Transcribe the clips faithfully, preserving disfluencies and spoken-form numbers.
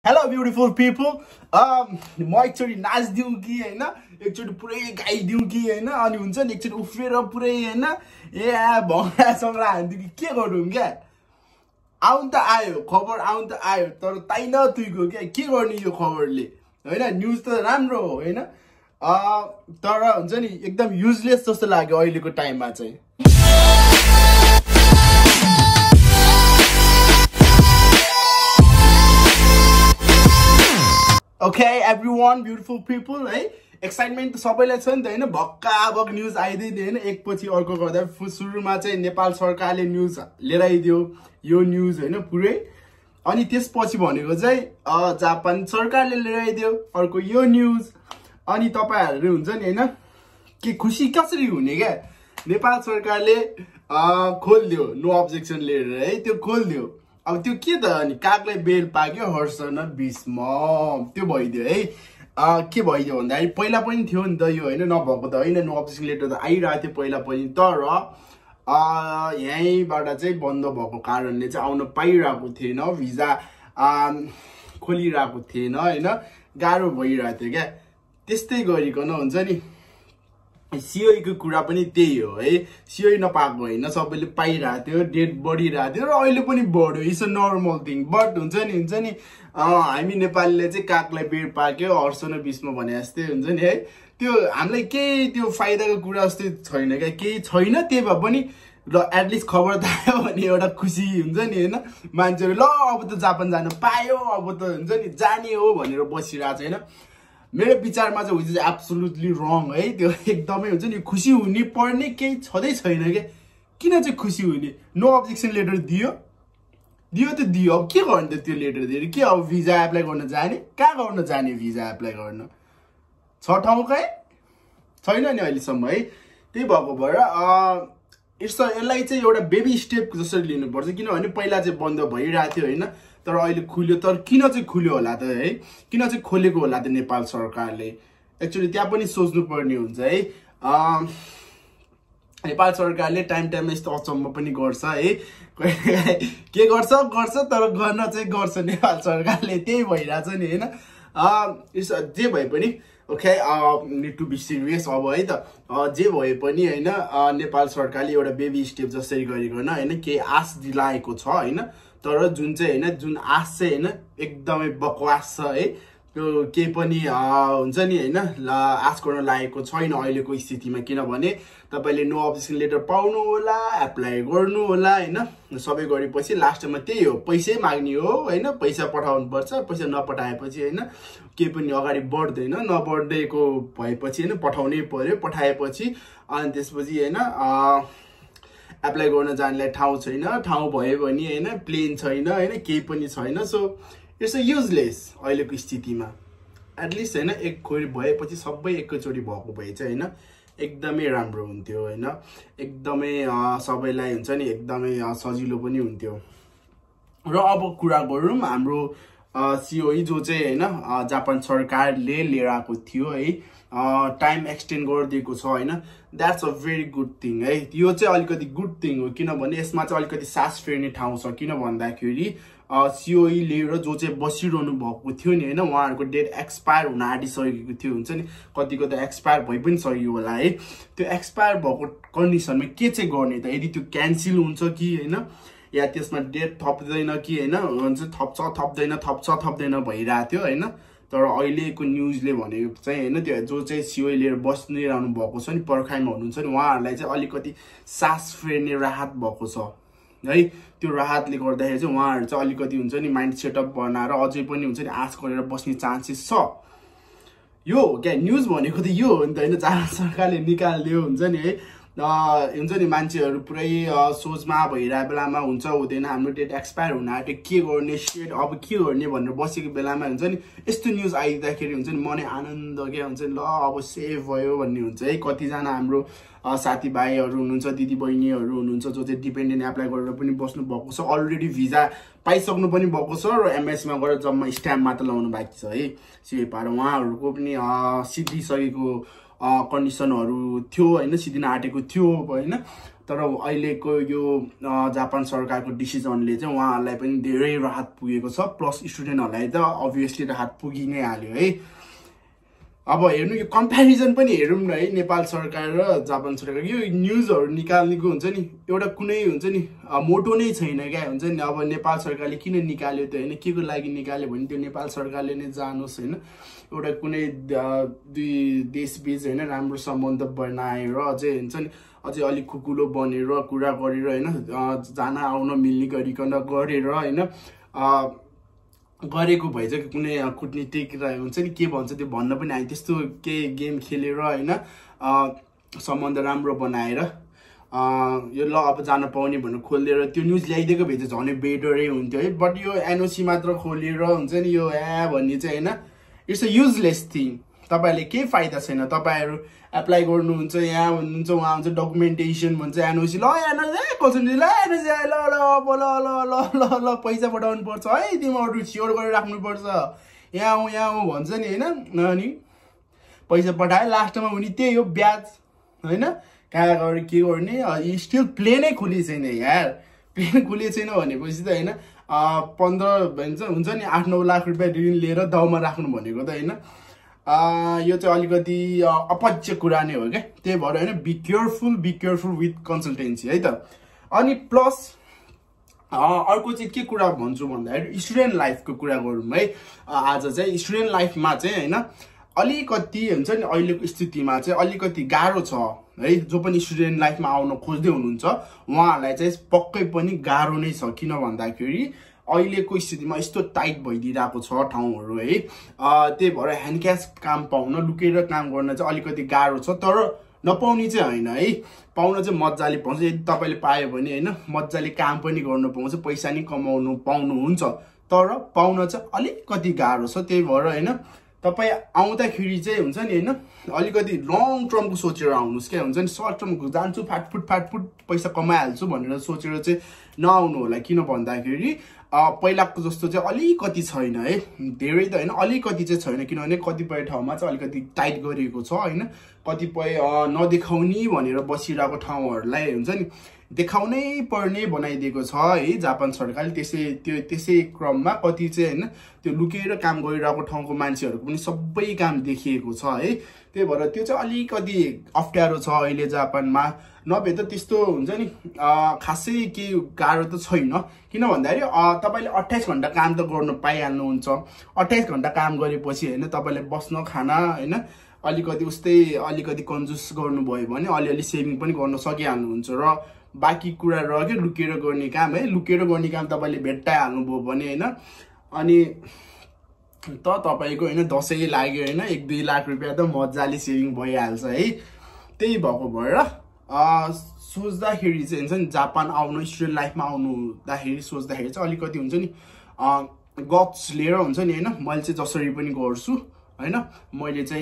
Hello beautiful people. Um म एकचोटी नाच्दिउ कि हैन एकचोटी पुरै गाइदिउ कि हैन अनि हुन्छ नि एकचोटी उफ्रेर पुरै हैन ए भङ्गला सङ्गला हान्दिउ कि के गरौँ के आउन त आयो खबर आउन त आयो तर ताइन तुइको के के गर्ने यो खबरले हैन न्यूज त राम्रो हो हैन अ तर हुन्छ नि एकदम युजलेस जस्तो लाग्यो अहिलेको टाइममा चाहिँ Okay, everyone, beautiful people, है एक्साइटमेन्ट त सबैलाई छ नि त हैन भक्का भक न्यूज आइदै नि हैन एकपछि अर्को गर्दा सुरुमा चाहिँ नेपाल सरकारले न्यूज लिएर आइदियो यो न्यूज हैन पुरै अनि त्यसपछि भनेको चाहिँ जापान सरकारले लिएर आइदियो अर्को यो न्यूज अनि तपाईहरुले हुन्छ नि हैन के खुसी कसरी हुने के नेपाल सरकारले खोल्दियो नो अब्जेक्सन लिएर है त्यो खोल्दियो अब त्यो के त अनि कागलाई बेल पाक्यो हर्ष न भीष्म त्यो भइदियो है के भइदियो भन्दाखेरि पहिला पनि थियो नि त यो हैन नभएको त हैन नो अब्जेक्सन लेटर त आइरहेको थियो पहिला पनि तर यहीँबाट चाहिँ बन्द भएको कारणले चाहिँ आउन पाइरहेको थिएन भिजा खोलिरहेको थिएन हैन गाह्रो भइरहेको थियो क्या त्यस्तै गरिकन हुन्छ नि सीओई को कुरा पनि त्यही हो है सीओई नपाएको हैन सबैले पाइरहेको थियो डेट बढिरहेको थियो र अहिले पनि बढ्यो it's a normal thing but हुन्छ नि हुन्छ नि हामी नेपालीले चाहिँ कागलाई बेड पाक्यो हर्ष न भीष्म भने जस्तै हुन्छ नि है त्यो हामीलाई केही त्यो फाइदाको कुरा जस्तै छैन क्या केही छैन त्यही भए पनि ल एटलिस्ट खबर त आयो भने एउटा खुसी हुन्छ नि हैन मान्छेहरु ल अब त जापान जान पायो अब त हुन्छ नि जाने हो भनेर बसिरहेको छ हैन मेरो विचारमा चाहिँ विच इज एब्सोल्युटली रङ है त्यो एकदमै हुन्छ नि खुसी हुने पर्ने केही छँदै छैन के किन चाहिँ खुसी हुने नो अब्जेक्सन लेटर दियो दियो त दियो अब के गर्ने त त्यो लेटर दिएर के अब भिजा एप्लाई गर्न जाने कहाँ गर्न जाने भिजा एप्लाई गर्न छ ठाउँकै छैन नि अहिलेसम्म है त्यही भएको भएर इट्स यसलाई चाहिँ एउटा बेबी स्टेप जसरी लिनुपर्छ किनभने पहिला चाहिँ बन्द भइरहेको थियो हैन तर अहिले खुल्यो तर किन चाहिँ खुल्यो होला त है किन चाहिँ खोलेको होला त नेपाल सरकारले एक्चुअली त्यहाँ पनि सोच्नु पर्ने हुन्छ है नेपाल सरकारले टाइम टाइममा यस्तो अचम्म पनि गर्छ है के गर्छ गर्छ तर गर्न चाहिँ गर्छ नेपाल सरकारले त्यही भइरहेछ नि हैन जे भए पनि okay need to be serious अब है त जे भए पनि हैन नेपाल सरकारले एउटा बेबी स्टेप जसरी गरिकन हैन केही आश दिलाएको छ हैन तर जुन चाहिँ हैन जुन आश चाहिँ हैन एकदमै बकवास छ है त्यो केही पनि हुन्छ नि हैन आश गर्न लागेको छैन अहिलेको स्थितिमा किनभने तपाईले नो अब्जेक्सन लेटर पाउनु होला एप्लाई गर्नु होला हैन सबै गरेपछि लास्टमा त्यही हो पैसै माग्ने हो हैन पैसा पठाउनु पर्छ पैसा नपठाएपछि हैन केही पनि अगाडि बढ्दैन नबढ्दैको भएपछि हैन पठाउनै पर्यो पठाएपछि अनि त्यसपछि हैन एप्लाई गर्न जानलाई ठाउँ छैन ठाउँ भयो भने हैन प्लेन छैन हैन केही पनि छैन सो इट्स अ युजलेस अहिलेको स्थितिमा एटलिस्ट हैन एक खोर भएपछि सबै एकैचोटी भएको भए चाहिँ हैन एकदमै राम्रो हुन्थ्यो हैन एकदमै सबैलाई हुन्छ नि एकदमै सजिलो पनि हुन्थ्यो र अब कुरा गरौँ हाम्रो सीओई जो चाहिँ हैन जापान सरकारले लिएर आएको थियो है टाइम एक्सटेन्ड गरिदिएको छ हैन that's a very good thing है यो चाहिँ अलिकति गुड थिङ हो किनभने यसमा चाहिँ अलिकति सास फेर्ने ठाउँ छ किन भन्दाखेरि सीओई लिएर जो चाहिँ बसिरहनु भएको थियो नि हैन उहाँहरुको डेट एक्सपायर हुन आँटिसकेको थियो हुन्छ नि कतिको त एक्सपायर भइ पनि सक्यो होला है त्यो एक्सपायर भएको कन्डिसनमा के चाहिँ गर्ने त यदि त्यो क्यान्सल हुन्छ कि हैन या त्यसमा डेट थप्दैन कि हैन हुन्छ थप्छ थप्दैन थप्छ थप्दैन भइरहेको थियो हैन तर अहिलेको न्यूजले भनेको चाहिँ हैन त्यो जो चाहिँ सीओई लिएर बस्ने रहनु भएको छ नि पर्खाइमा हुनुहुन्छ नि उहाँहरुलाई चाहिँ अलिकति सास फेर्ने राहत भएको छ है त्यो राहतले गर्दाखेरि चाहिँ उहाँहरु चाहिँ अलिकति हुन्छ नि माइन्ड सेटअप बनाएर अझै पनि हुन्छ नि आश गरेर बस्ने चान्सेस छ यो क्या न्यूज भनेको त यो हो नि त हैन जापान सरकारले निकाल्दियो हुन्छ नि है हुन्छ नि मान्छेहरु पुरै सोचमा भइरहेको बेलामा हुन्छ हुँदैन हाम्रो डेट एक्सपायर हुन आँट्यो के गर्ने सेट अब के गर्ने भनेर बसेको बेलामा हुन्छ नि यस्तो न्यूज आइदिँदाखेरि हुन्छ नि मनै आनन्द के हुन्छ नि ल अब सेभ भयो भन्ने हुन्छ है कतिजना हाम्रो साथीभाइहरु हुनुहुन्छ दिदी बहिनीहरु हुनुहुन्छ जो चाहिँ डिपेन्डेन्ट एप्लाई गरेर पनि बस्नु भएको छ अलरेडी भिजा पाइसक्नु पनि भएको छ र एमएसमा गएर जम्मा स्ट्याम्प मात्र लाउनु बाँकी छ है सीओई पाएर उहाँहरुको पनि सिद्धिसकेको कन्डिसनहरु थियो हैन सिद्धिन आँटेको थियो हैन तर अहिलेको यो जापान सरकारको डिसिजनले चाहिँ उहाँहरूलाई पनि धेरै राहत पुगेको छ, प्लस स्टुडेन्टहरूलाई त अभियसली राहत पुगि नै हाल्यो है। अब हेर्नु यो कम्पेरिजन पनि हेरौँ न है, नेपाल सरकार र जापान सरकार। यो न्युजहरू निकाल्नेको हुन्छ नि एउटा कुनै हुन्छ नि मोटो नै छैन क्या, हुन्छ नि अब नेपाल सरकारले किन निकाल्यो त होइन, के को लागि निकाल्यो भने त्यो नेपाल सरकारले नै जानोस् होइन। एउटा कुनै दुई देशबीच होइन राम्रो सम्बन्ध बनाएर अझै हुन्छ नि अझै अलिक खुकुलो बनेर कुरा गरेर होइन, जान आउन मिल्ने गरिकन गरेर होइन गरेको भए चाहिँ कुनै कुटनीतिक हुन्छ नि के भन्छ त्यो भन्न पनि आयो, त्यस्तो केही गेम खेलेर होइन सम्बन्ध राम्रो बनाएर यो ल अब जान पाउने भनेर खोलेर त्यो न्युज ल्याइदिएको भए चाहिँ झनै बेटरै हुन्थ्यो है। बट यो एनओसी मात्र खोलेर हुन्छ नि यो ए भन्ने चाहिँ होइन, इट्स अ युजलेस थिङ। तपाईँहरूले केही फाइदा छैन, तपाईँहरू एप्लाई गर्नुहुन्छ यहाँ हुनुहुन्छ उहाँ हुन्छ डकुमेन्टेसन भन्छ एनओसी ल एनओसी कसरी ल एनओसी ल ल ल ल ल ल पैसा पठाउनु पर्छ है, तिमीहरू स्योर गरेर राख्नुपर्छ यहाँ आउँ यहाँ आउँ भन्छ नि होइन। अनि पैसा पठायो लास्टमा हुने त्यही हो ब्याज होइन, कहाँ गएर के गर्ने। स्टिल प्लेनै खुली छैन यार, प्लेन खुली छैन भनेपछि त होइन पन्ध्र भन्छ हुन्छ नि आठ नौ लाख रुपियाँ ऋण लिएर दाउमा राख्नु भनेको त होइन यो चाहिँ अलिकति अपच्य कुरा नै हो क्या। त्यही भएर होइन be careful be careful with consultancy है त। अनि प्लस अर्को चाहिँ के कुरा भन्छु भन्दाखेरि स्टुडेन्ट लाइफको कुरा गरौँ है। आज चाहिँ स्टुडेन्ट लाइफमा चाहिँ होइन अलिकति हुन्छ नि अहिलेको स्थितिमा चाहिँ अलिकति गाह्रो छ है। जो पनि स्टुडेन्ट लाइफमा आउन खोज्दै हुनुहुन्छ उहाँहरूलाई चाहिँ पक्कै पनि गाह्रो नै छ, किन भन्दाखेरि अहिलेको स्थितिमा यस्तो टाइट भइदिरहेको छ ठाउँहरू है। त्यही भएर ह्यान्ड क्यास काम पाउन लुकेर काम गर्न चाहिँ अलिकति गाह्रो छ, तर नपाउने चाहिँ होइन है, पाउन चाहिँ मजाले पाउँछ। यदि तपाईँले पायो भने होइन मजाले काम पनि गर्नु पाउँछ, पैसा नि कमाउनु पाउनुहुन्छ, तर पाउन चाहिँ अलिकति गाह्रो छ। त्यही भएर होइन तपाईँ आउँदाखेरि चाहिँ हुन्छ नि होइन अलिकति लङ टर्मको सोचेर आउनुहोस् क्या। हुन्छ नि सर्ट टर्मको जान्छु फाटफुट फाटफुट पैसा कमाइहाल्छु भनेर सोचेर चाहिँ नआउनु होला, किन भन्दाखेरि पहिलाको जस्तो चाहिँ अलिकति छैन है, धेरै त होइन अलिकति चाहिँ छैन। किनभने कतिपय ठाउँमा चाहिँ अलिकति टाइट गरिएको छ होइन, कतिपय नदेखाउने भनेर बसिरहेको ठाउँहरूलाई हुन्छ नि देखाउनै पर्ने बनाइदिएको छ है जापान सरकारले। त्यसै त्यो त्यसै क्रममा कति चाहिँ होइन त्यो लुकेर काम गरिरहेको ठाउँको मान्छेहरूको पनि सबै काम देखिएको छ है। त्यही भएर त्यो चाहिँ अलिकति अप्ठ्यारो छ अहिले जापानमा, नभए त त्यस्तो हुन्छ नि खासै केही गाह्रो त छैन। किन भन्दाखेरि तपाईँले अट्ठाइस घन्टा काम त गर्नु पाइहाल्नुहुन्छ, अट्ठाइस घन्टा काम गरेपछि होइन तपाईँले बस्न खाना होइन अलिकति उस्तै अलिकति कन्जुस गर्नुभयो भने अलिअलि सेभिङ पनि गर्न सकिहाल्नुहुन्छ। र बाँकी कुरा रह्यो लुकेर गर्ने काम है, लुकेर गर्ने काम तपाईँले भेट्टाइहाल्नुभयो भने होइन अनि त तपाईँको होइन दसैँ लाग्यो होइन एक दुई लाख रुपियाँ त मजाले सेभिङ भइहाल्छ है। त्यही भएको भएर सोच्दाखेरि चाहिँ हुन्छ नि जापान आउनु स्टुडेन्ट लाइफमा आउनुहुँदाखेरि सोच्दाखेरि चाहिँ अलिकति हुन्छ नि गट्स लिएर हुन्छ नि होइन मैले चाहिँ जसरी पनि गर्छु होइन, मैले चाहिँ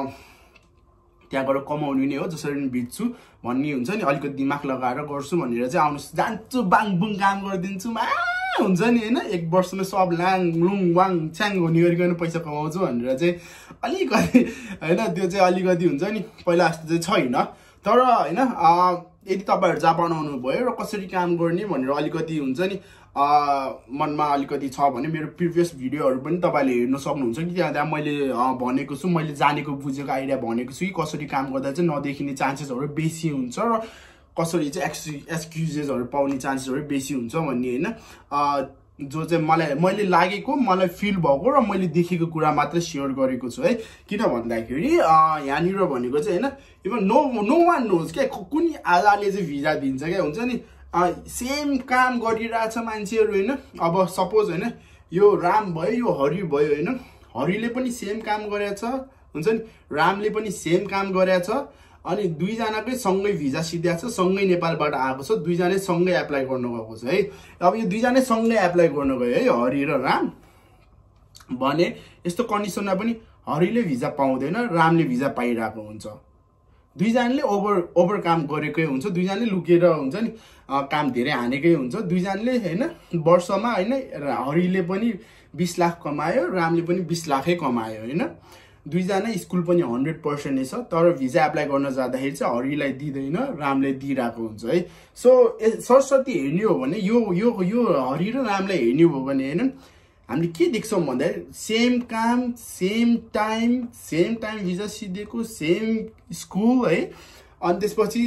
त्यहाँ गएर कमाउने नै हो जसरी पनि भिज्छु भन्ने हुन्छ नि अलिकति दिमाग लगाएर गर्छु भनेर चाहिँ आउनुहोस्। जान्छु बाङ बुङ काम गरिदिन्छु मा हुन्छ नि होइन एक वर्षमा सब लाङ लुङ वाङ छ्याङ हुने गरिकन पैसा कमाउँछु भनेर चाहिँ अलिकति होइन त्यो चाहिँ अलिकति हुन्छ नि पहिला जस्तो चाहिँ छैन। तर होइन यदि तपाईँहरू जापान आउनुभयो र कसरी काम गर्ने भनेर अलिकति हुन्छ नि मनमा अलिकति छ भने मेरो प्रिभियस भिडियोहरू पनि तपाईँले हेर्न सक्नुहुन्छ कि त्यहाँ त्यहाँ मैले भनेको छु, मैले जानेको बुझेको आइडिया भनेको छु कि कसरी काम गर्दा चाहिँ नदेखिने चान्सेसहरू बेसी हुन्छ र कसरी चाहिँ एक्सि एक्सक्युजेसहरू पाउने चान्सेसहरू बेसी हुन्छ भन्ने होइन जो चाहिँ मलाई मैले लागेको मलाई फिल भएको र मैले देखेको कुरा मात्र सेयर गरेको छु है। किन भन्दाखेरि यहाँनिर भनेको चाहिँ होइन even no no one knows क्या कुन आधारले चाहिँ भिजा दिन्छ क्या। हुन्छ नि सेम काम गरिरहेछ मान्छेहरू होइन, अब सपोज होइन यो राम भयो यो हरि भयो होइन, हरिले पनि सेम काम गरेछ हुन्छ नि रामले पनि सेम काम गरेछ अनि दुईजनाकै सँगै भिजा सिद्ध्याएको छ, सँगै नेपालबाट आएको छ, दुईजनै सँगै एप्लाई गर्न गएको छ है। अब यो दुईजनै सँगै एप्लाई गर्न गयो है हरि र राम भने यस्तो कन्डिसनमा पनि हरिले भिजा पाउँदैन रामले भिजा पाइरहेको हुन्छ। दुईजनाले ओभर ओभर काम गरेकै हुन्छ, दुईजनाले लुकेर हुन्छ नि काम धेरै हानेकै हुन्छ, दुईजनाले होइन वर्षमा होइन हरिले पनि बिस लाख कमायो रामले पनि बिस लाखै कमायो होइन। दुईजना स्कुल पनि हन्ड्रेड पर्सेन्ट नै छ, तर भिजा एप्लाई गर्न जाँदाखेरि चाहिँ हरिलाई दिँदैन, रामले दिइरहेको हुन्छ है। सो सरस्वती हेर्ने हो भने यो यो यो हरि र रामलाई हेर्ने हो भने होइन हामीले के देख्छौँ भन्दाखेरि सेम काम same time same time visa सिधेको सेम स्कुल है। अनि त्यसपछि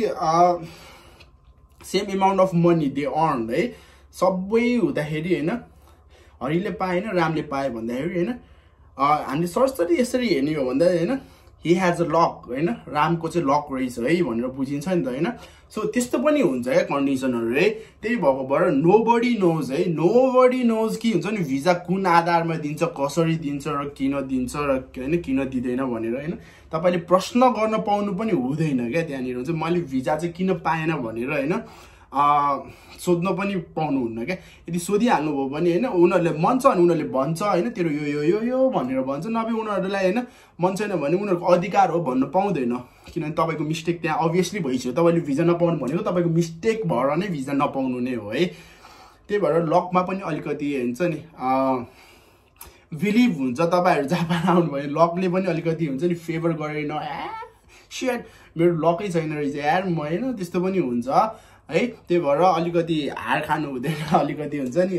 same amount of money they earn है। सबै हुँदाखेरि होइन हरिले पाएन रामले पाए भन्दाखेरि होइन हामीले सरस्वती यसरी हेर्ने हो भन्दा होइन हि हेज अ लक होइन, रामको चाहिँ लक रहेछ है भनेर बुझिन्छ नि त होइन। सो त्यस्तो पनि हुन्छ है कन्डिसनहरू है। त्यही भएको भएर नो बडी नोज है, नो बडी नोज कि हुन्छ नि भिजा कुन आधारमा दिन्छ, कसरी दिन्छ र किन दिन्छ र होइन किन दिँदैन भनेर होइन तपाईँले प्रश्न गर्न पाउनु पनि हुँदैन क्या त्यहाँनिर हुन्छ। मैले भिजा चाहिँ किन पाएन भनेर होइन सोध्न पनि पाउनुहुन्न क्या। यदि सोधिहाल्नुभयो भने होइन उनीहरूले मन छ अनि उनीहरूले भन्छ होइन तेरो यो यो यो यो भनेर भन्छ, नभए उनीहरूलाई होइन मन छैन भने उनीहरूको अधिकार हो भन्न पाउँदैन, किनभने तपाईँको मिस्टेक त्यहाँ अभियसली भइसक्यो। तपाईँले भिजा नपाउनु भनेको तपाईँको मिस्टेक भएर नै भिजा नपाउनु नै हो है। त्यही भएर लकमा पनि अलिकति हुन्छ नि बिलिभ हुन्छ। तपाईँहरू जापान आउनुभयो लकले पनि अलिकति हुन्छ नि फेभर गरेन, ए सेट मेरो लकै छैन रहेछ यार म होइन, त्यस्तो पनि हुन्छ है। त्यही भएर अलिकति हार खानु हुँदैन, अलिकति हुन्छ नि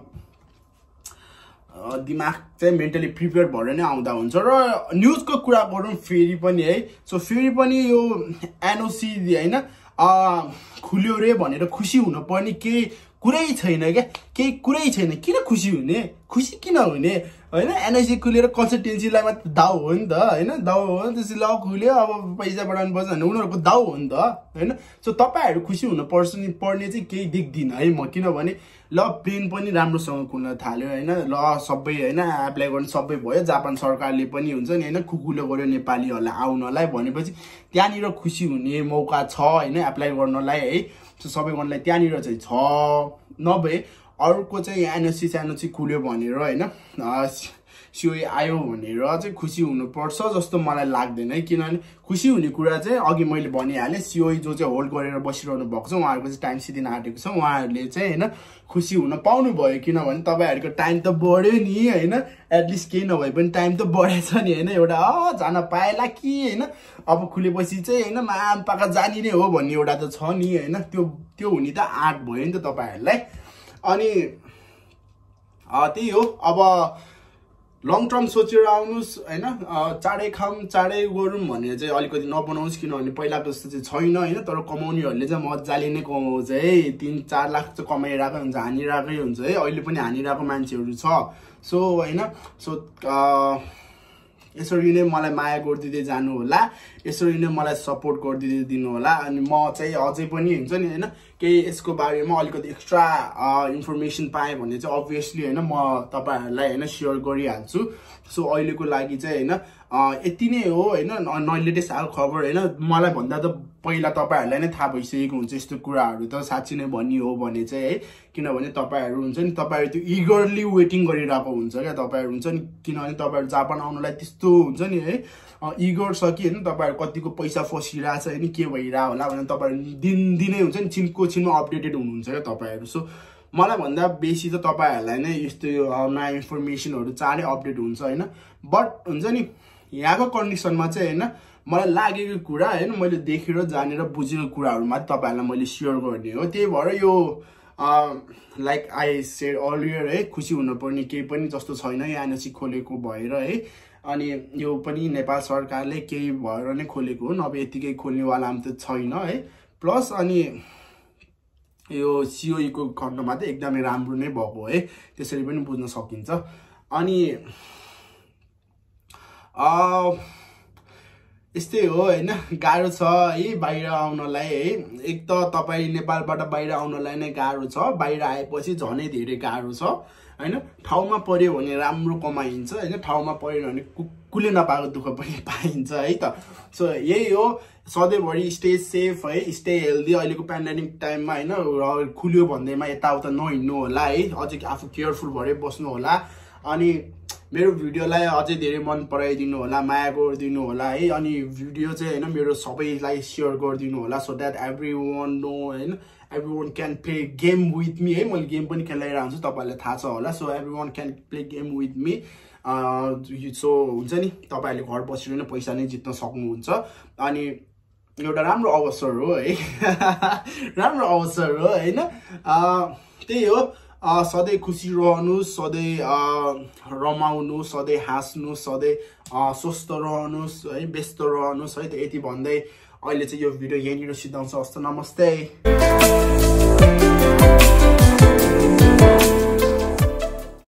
दिमाग चाहिँ मेन्टली प्रिपेयर भएर नै आउँदा हुन्छ। र न्युजको कुरा गरौँ फेरि पनि है। सो फेरि पनि यो एनओसी होइन खुल्यो रे भनेर खुसी हुनुपर्ने केही कुरै छैन क्या, केही कुरै छैन। किन खुसी हुने, खुसी किन हुने होइन। एनओसी खुलेर कन्सल्टेन्सीलाई मात्र दाउ हो नि त होइन, दाउ हो नि त्यसरी ल खुल्यो अब पैसा बढाउनु पर्छ भने उनीहरूको दाउ हो नि त होइन। सो तपाईँहरू खुसी हुनु पर्छ नि पर्ने चाहिँ केही देख्दिनँ है म, किनभने ल प्लेन पनि राम्रोसँग खुल्न थाल्यो होइन, ल सबै होइन एप्लाई गर्ने सबै भयो, जापान सरकारले पनि हुन्छ नि होइन खुकुलो गर्यो नेपालीहरूलाई आउनलाई भनेपछि त्यहाँनिर खुसी हुने मौका छ होइन एप्लाई गर्नलाई है। सो सबैजनालाई त्यहाँनिर चाहिँ छ, नभए अर्को चाहिँ एनओसी स्यानोसी खुल्यो भनेर होइन सिओई आयो भनेर चाहिँ खुसी हुनुपर्छ जस्तो मलाई लाग्दैन है। किनभने खुसी हुने कुरा चाहिँ अघि मैले भनिहालेँ सिओई जो चाहिँ होल्ड गरेर बसिरहनु भएको छ उहाँहरूको चाहिँ टाइम सिदिन आँटेको छ, उहाँहरूले चाहिँ होइन खुसी हुन पाउनु भयो, किनभने तपाईँहरूको टाइम त बढ्यो नि होइन, एटलिस्ट केही नभए पनि टाइम त बढेछ नि होइन। एउटा अँ जान पाएला कि होइन अब खुलेपछि चाहिँ होइन मान पाका जाने नै हो भन्ने एउटा त छ नि होइन, त्यो त्यो हुने त आँट भयो नि त तपाईँहरूलाई। अनि त्यही हो अब लङ टर्म सोचेर आउनुहोस् होइन, चाँडै खाऊँ चाँडै गरौँ भनेर चाहिँ अलिकति नबनाउनुहोस्, किनभने पहिलाको जस्तो चाहिँ छैन होइन। तर कमाउनेहरूले चाहिँ मजाले नै कमाउँछ है, तिन चार लाख चाहिँ कमाइरहेकै हुन्छ, हानिरहेकै हुन्छ है, अहिले पनि हानिरहेको मान्छेहरू छ। सो होइन सो यसरी नै मलाई माया गरिदिँदै जानु होला, यसरी नै मलाई सपोर्ट गरिदिँदै दिनु होला। अनि म चाहिँ अझै पनि हुन्छ नि होइन केही यसको बारेमा अलिकति एक्स्ट्रा इन्फर्मेसन पाएँ भने चाहिँ अभियसली होइन म तपाईँहरूलाई होइन सेयर गरिहाल्छु। सो अहिलेको लागि चाहिँ होइन यति नै हो होइन, लेटेस्ट हाल खबर होइन मलाई भन्दा त पहिला तपाईँहरूलाई नै थाहा भइसकेको हुन्छ यस्तो कुराहरू त साँच्ची नै भन्ने हो भने चाहिँ है। किनभने तपाईँहरू हुन्छ नि तपाईँहरू त्यो इगरली वेटिङ गरिरहेको हुन्छ क्या तपाईँहरू हुन्छ नि, किनभने तपाईँहरू जापान आउनलाई त्यस्तो हुन्छ नि है इगर छ कि होइन तपाईँहरू कतिको पैसा फसिरहेछ होइन के भइरहेको होला भनेर तपाईँहरू दिनदिनै हुन्छ नि छिनको छिनमा अपडेटेड हुनुहुन्छ क्या तपाईँहरू। सो मलाई भन्दा बेसी त तपाईँहरूलाई नै यस्तो नयाँ इन्फर्मेसनहरू चाँडै अपडेट हुन्छ होइन। बट हुन्छ नि यहाँको कन्डिसनमा चाहिँ होइन मलाई लागेको कुरा होइन मैले देखेर जानेर बुझेको कुराहरू मात्रै तपाईँहरूलाई मैले सेयर गर्ने हो। त्यही भएर यो लाइक आई सेड अर्लियर है खुसी हुनुपर्ने केही पनि जस्तो छैन यो एनओसी खोलेको भएर है। अनि यो पनि नेपाल सरकारले केही भएर नै खोलेको हो, नभए यतिकै खोल्नेवाला त छैन है। प्लस अनि यो सिओई को खण्डमा चाहिँ एकदमै राम्रो नै भएको है, त्यसरी पनि बुझ्न सकिन्छ। अनि यस्तै हो होइन गाह्रो छ है बाहिर आउनलाई है। एक त तपाईँ नेपालबाट बाहिर आउनलाई नै गाह्रो छ, बाहिर आएपछि झनै धेरै गाह्रो छ होइन। ठाउँमा पर्यो भने राम्रो कमाइन्छ होइन, ठाउँमा परेन भने कुकुरले नपाएको दुःख पनि पाइन्छ है त। सो यही हो सधैँभरि स्टे सेफ है, स्टे हेल्दी। अहिलेको पेन्डेमिक टाइममा होइन खुल्यो भन्दैमा यताउता नहिँड्नु होला है, अझै आफू केयरफुल भएर बस्नु होला। अनि मेरो भिडियोलाई अझै धेरै मन पराइदिनु होला, माया गरिदिनु होला है। अनि भिडियो चाहिँ होइन मेरो सबैलाई सेयर गरिदिनु होला so that everyone no होइन everyone can play game with me है। मैले गेम पनि खेलाइरहेको हुन्छु तपाईँहरूलाई थाहा छ होला। So everyone can play game with me so हुन्छ नि तपाईँहरूले घर बसेर नै पैसा नै जित्न सक्नुहुन्छ अनि एउटा राम्रो अवसर हो है राम्रो अवसर हो होइन त्यही हो सधैँ खुसी रहनुहोस् सधैँ रमाउनुहोस् सधैँ हाँस्नुहोस् सधैँ स्वस्थ रहनुहोस् है व्यस्त रहनुहोस् है त यति भन्दै अहिले चाहिँ यो भिडियो यहीँनिर सिद्धाउँछ हस्त नमस्ते।